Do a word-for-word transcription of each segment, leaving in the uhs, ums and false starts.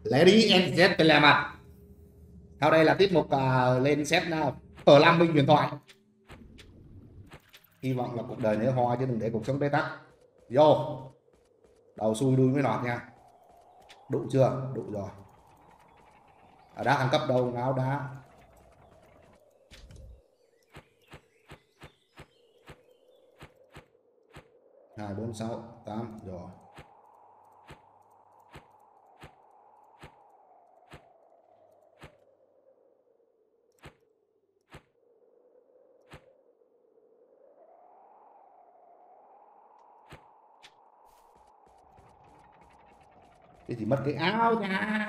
Ladies and gentlemen, sau đây là tiết mục uh, lên set uh, ở Lam Minh huyền thoại. Hy vọng là cuộc đời nở hoa chứ đừng để cuộc sống bế tắc. Vô đầu xui đuôi mới nọt nha. Đủ chưa? Đủ rồi. Ở đá thăng cấp đâu, áo đá. Hai bốn sáu tám rồi. Thế thì mất cái áo nha.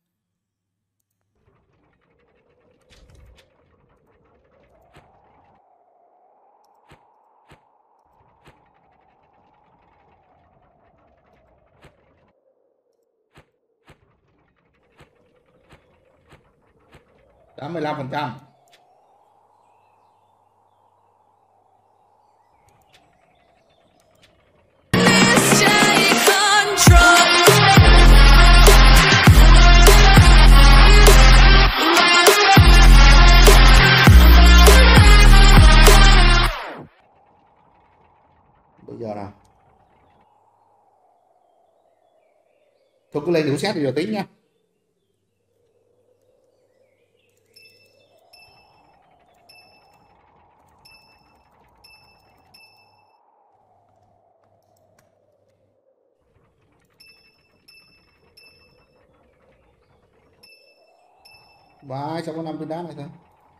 tám mươi lăm phần trăm. Bây giờ nào. Thôi cứ lên đủ set rồi tính nha. Và sao có năm viên đá này thôi.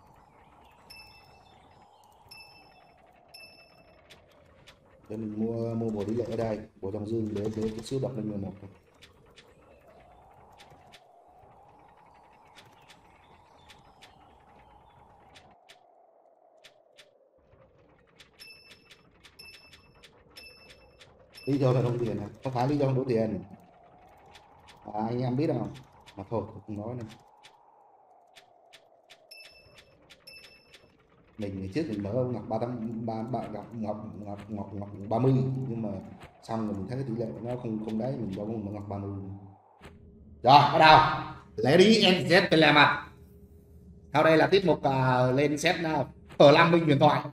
Để mình mua mua bộ tỷ lệ ở đây, bộ dòng dương để để cái xíu đọc lên mười một thôi. Lý do là không tiền à? Không phải lý do không đủ tiền. À, anh em biết không? Mà thôi không nói nữa. Mình ngày trước mình mở ngọc ba tám ba ba ngọc ngọc ngọc ngọc ngọc ba mươi, nhưng mà xong rồi mình thấy cái tỷ lệ nó không không đấy, mình đâu có mở ngọc ba mươi. Rồi bắt đầu. Ladies and gentlemen, sau đây là tiết mục uh, lên set uh, ở Lam Minh huyền thoại.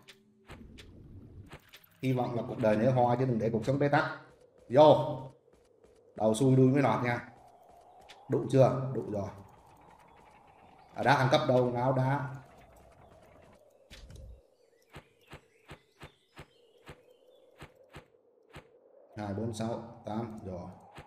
Hy vọng là cuộc đời nở hoa chứ đừng để cuộc sống bế tắc. Vô đầu xui đuôi mới nọt nha. Đủ chưa? Đủ rồi. Ở đá thăng cấp đâu, áo đá. Hai bốn sáu tám rồi.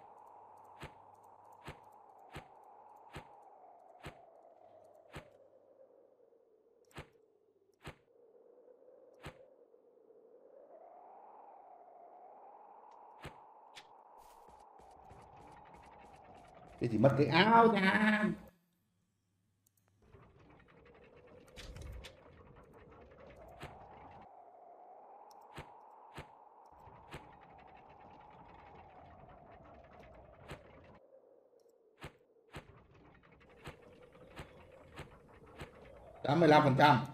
Thế thì mất cái áo nha. tám mươi lăm phần trăm.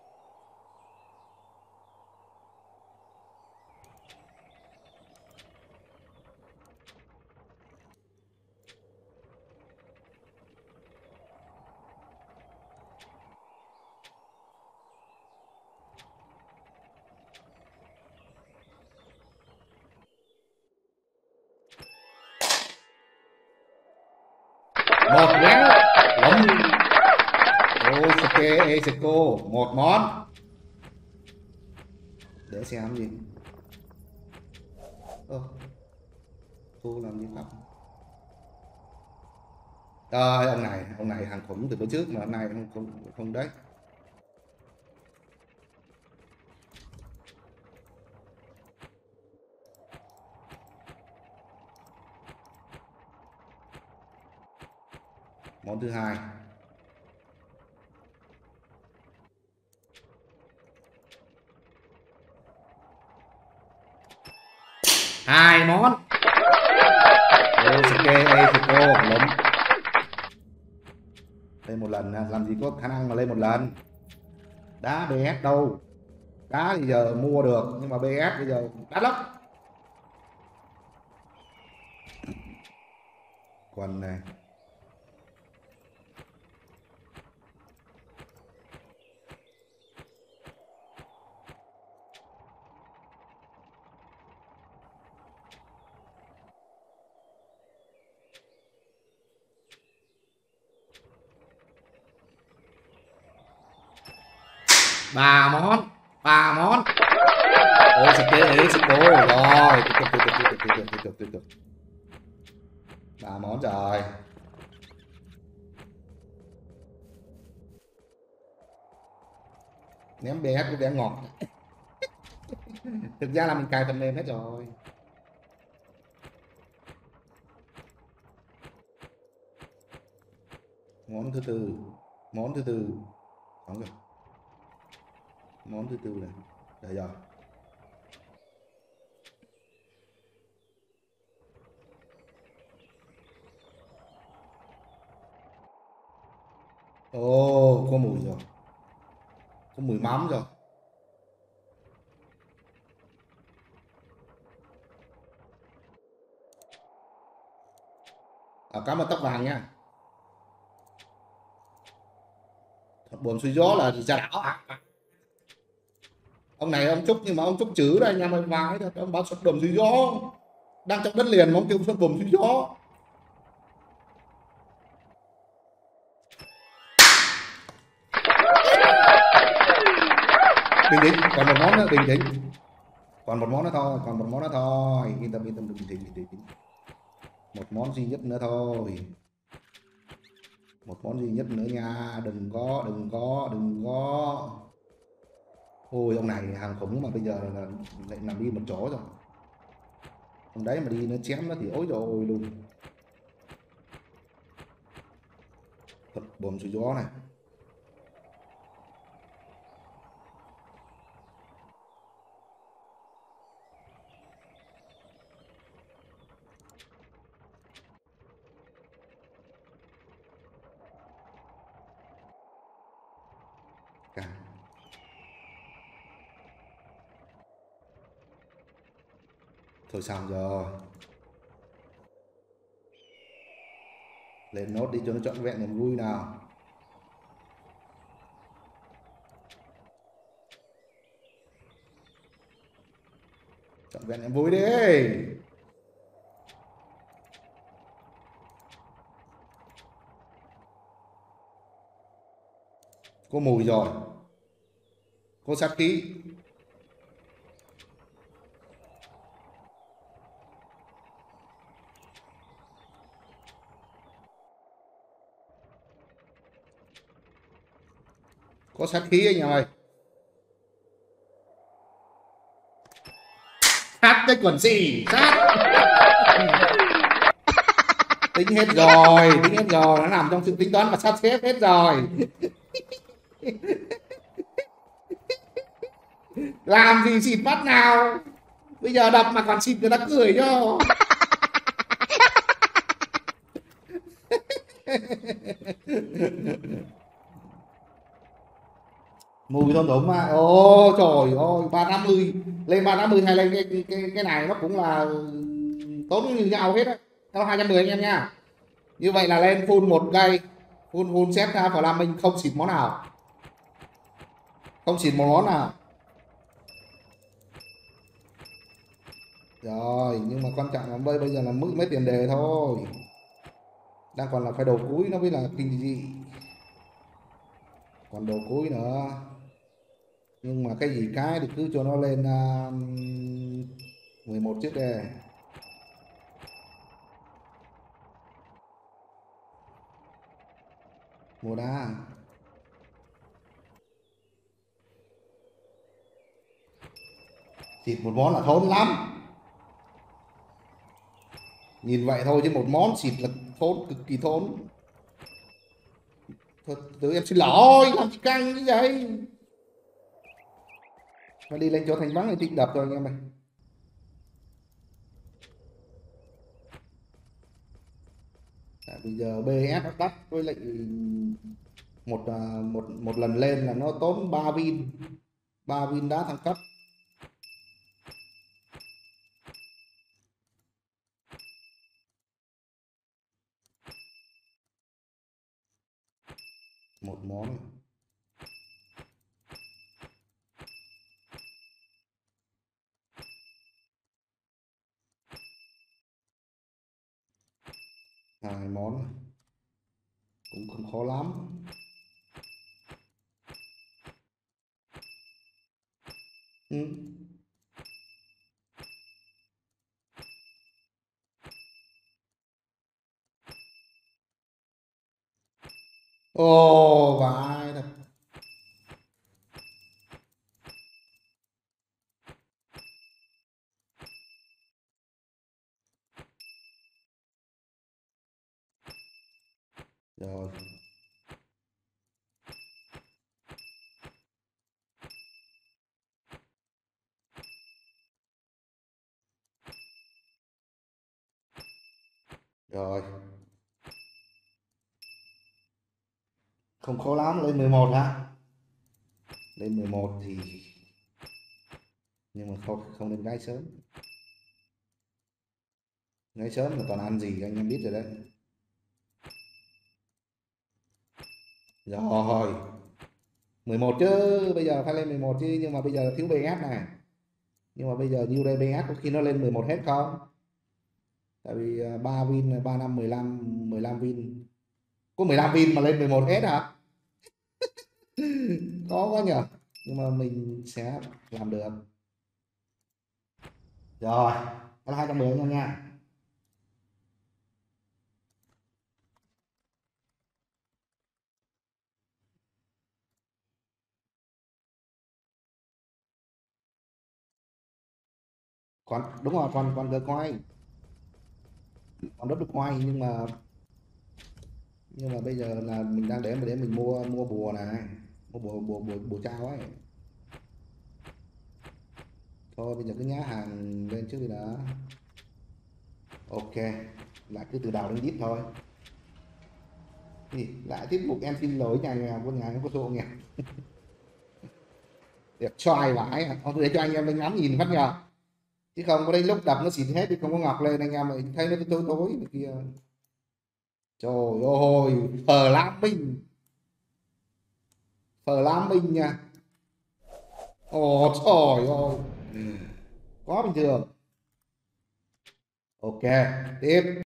Một léo lắm. Osuke Eiseko một món. Để xem gì. Ơ thu làm gì khắp. Trời, ông này ông này hàng khủng từ bữa trước mà hôm nay không không không đấy. Món thứ hai. Hai món. Osuke Eiseko lắm. Lên một lần, làm gì có khả năng mà lên một lần. Đá bê ét đâu. Đá thì giờ mua được, nhưng mà bê ét bây giờ đắt lắm. Quần này ba món, ba món. Ôi sực kế ấy, sực cố rồi, tiếp tục tiếp tục tiếp tục tiếp tục tiếp tục tiếp tục. Ba món rồi. Ném bé có vẻ ngọt. Thực ra là mình cài phần mềm hết rồi. Món thứ tư, món thứ tư, không rồi. Món thứ tư này, đây rồi. Ồ, có mùi rồi, có mùi mắm rồi. À, cá mập tóc vàng nha. Buồn xuôi gió là trà đảo à? Ông này ông Trúc nhưng mà ông Trúc chữ đây nhà mày vái thật, ông báo xuất đồn xuôi gió đang trong đất liền mà ông kêu xuất đồn xuôi gió. Bình tĩnh, còn một món nữa, bình tĩnh, còn một món nữa thôi, còn một món nữa thôi, yên tâm yên tâm, bình tĩnh bình tĩnh, một món duy nhất nữa thôi, một món duy nhất nữa nha, đừng có đừng có đừng có. Ôi ông này hàng khủng mà bây giờ là lại nằm đi một chỗ rồi, ông đấy mà đi nó chém nó thì ối rồi luôn. Thật buồn xuôi gió này. Cả. Thôi xong rồi, lên nốt đi cho nó trọn vẹn niềm vui nào. Trọn vẹn niềm vui đi. Có mùi rồi, có sát khí. Có sát khí anh ơi. Hát cái quần gì sát. Tính hết rồi, tính hết rồi, nó nằm trong sự tính toán và sắp xếp hết rồi. Làm gì xịt bắt nào, bây giờ đập mà còn xịt người ta cười cho. Mùi thơm thơm mà, ô trời ơi, ba năm mươi lên ba năm mươi hay lên cái cái cái này nó cũng là tốn như nhau hết á. Theo hai trăm mười anh em nha. Như vậy là lên full một cây, full full set ra phải làm mình không xịt món nào, không xịt một món nào. Rồi nhưng mà quan trọng là bây bây giờ là mức mấy tiền đề thôi, đang còn là phải đầu cuối nó mới là kinh dị, còn đầu cuối nữa. Nhưng mà cái gì cái thì cứ cho nó lên uh, mười một chiếc đề. Mùa đá xịt một món là thốn lắm, nhìn vậy thôi chứ một món xịt là thốn, cực kỳ thốn. Thôi từ em xin lỗi, làm gì căng như vậy. Nó đi lên chỗ thành vắng thì đập rồi anh em ơi. À, bây giờ bê ép đắt với lại một à, một một lần lên là nó tốn ba pin, ba pin đá thăng cấp. Một món hai món cũng không khó lắm. Ừ. Ồ vãi thật. Rồi. Rồi. Không khó lắm, lên mười một hả? Lên mười một thì nhưng mà không không nên gái sớm. Gái sớm là toàn ăn gì anh em biết rồi đấy. Rồi. mười một chứ, bây giờ phải lên mười một chứ, nhưng mà bây giờ thiếu bê ét này. Nhưng mà bây giờ nhiêu đây bê ét có khi nó lên mười một hết không? Tại vì à, ba win ba năm mười lăm mười lăm win. Có mười lăm win mà lên mười một hết hả? Có quá nhờ. Nhưng mà mình sẽ làm được. Rồi, là hai trăm mười anh em nha. Còn đúng rồi, còn còn được quay. Còn đất được quay nhưng mà nhưng mà bây giờ là mình đang để mà để mình mua mua bùa này, mua bùa bùa bùa, bùa trao ấy. Thôi bây giờ cứ nhá hàng lên trước đi đã. Ok, lại cứ từ đầu đến đít thôi. Thì lại tiếp tục em xin lỗi nhà nghèo của nhà có số nghèo. Đẹp trai vãi à. Không, để cho anh em đánh ngắm nhìn phát nhờ. Chứ không có đây lúc đập nó xịt hết thì không có ngọc lên anh em lại thấy nó tối tối kia. Trời ơi, phờ lam minh. Phờ lam minh nha. Ồ trời ơi. Quá bình thường. Ok, tiếp.